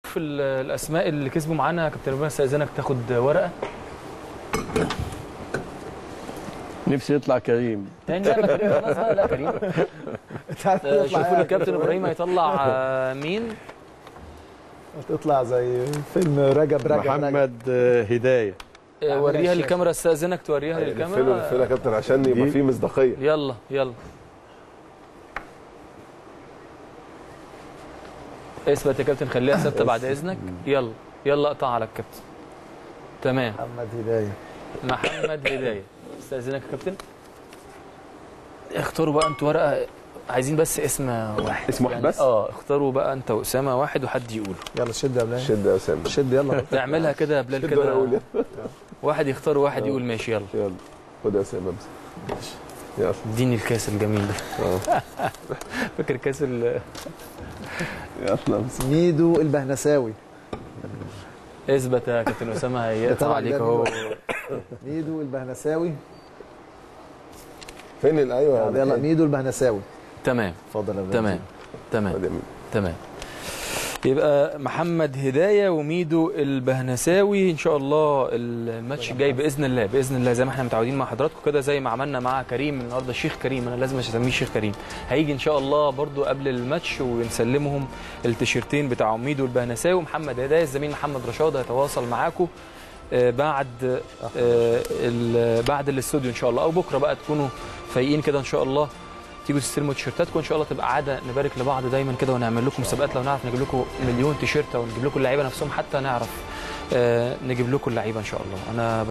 في الاسماء اللي كسبوا معانا يا كابتن ابراهيم، استاذنك تاخد ورقه. نفسي يطلع كريم تاني. لا كريم خلاص بقى. لا كريم. شوفوا الكابتن ابراهيم هيطلع مين. هتطلع زي فيلم رجب محمد هدايه. وريها للكاميرا، استاذنك توريها للكاميرا. الفيلم يا كابتن عشان يبقى فيه مصداقيه. يلا يلا اثبت يا كابتن، خليها ثابته بعد اذنك. يلا يلا اقطع على الكابتن. تمام. محمد هدايه. محمد هدايه. استاذنك يا كابتن. اختاروا بقى انتوا ورقه، عايزين بس اسم واحد. اسم واحد يعني بس؟ اختاروا بقى انت واسامه واحد وحد يقوله. يلا شد يا بلال. شد يا اسامه. شد يلا. تعملها كده يا بلال كده. واحد يختار وواحد يقول ماشي. يلا يلا خد يا اسامه. يلا اديني الكاس الجميل ده. فاكر كاس يلا ميدو البهنساوي. اثبت يا كابتن اسامه، هيقطع عليك اهو. ميدو البهنساوي. فين ايوه يلا ميدو البهنساوي. تمام. اتفضل يا بلال. تمام تمام تمام. يبقى محمد هدايه وميدو البهنساوي. ان شاء الله الماتش الجاي باذن الله، باذن الله زي ما احنا متعودين مع حضراتكم كده، زي ما عملنا مع كريم النهارده. الشيخ كريم، انا لازم اسميه الشيخ كريم، هيجي ان شاء الله برضو قبل الماتش ونسلمهم التيشيرتين بتاع ميدو البهنساوي. ومحمد هدايه الزميل محمد رشاد هيتواصل معاكم بعد الاستوديو ان شاء الله، او بكره بقى تكونوا فايقين كده ان شاء الله، تيجوا تستلموا تيشيرتاتكم ان شاء الله. تبقى عاده نبارك لبعض دايما كده، ونعمل لكم مسابقات. لو نعرف نجيب لكم مليون تيشيرت، او نجيب لكم اللعيبه نفسهم حتى نعرف نجيب لكم اللعيبه ان شاء الله. انا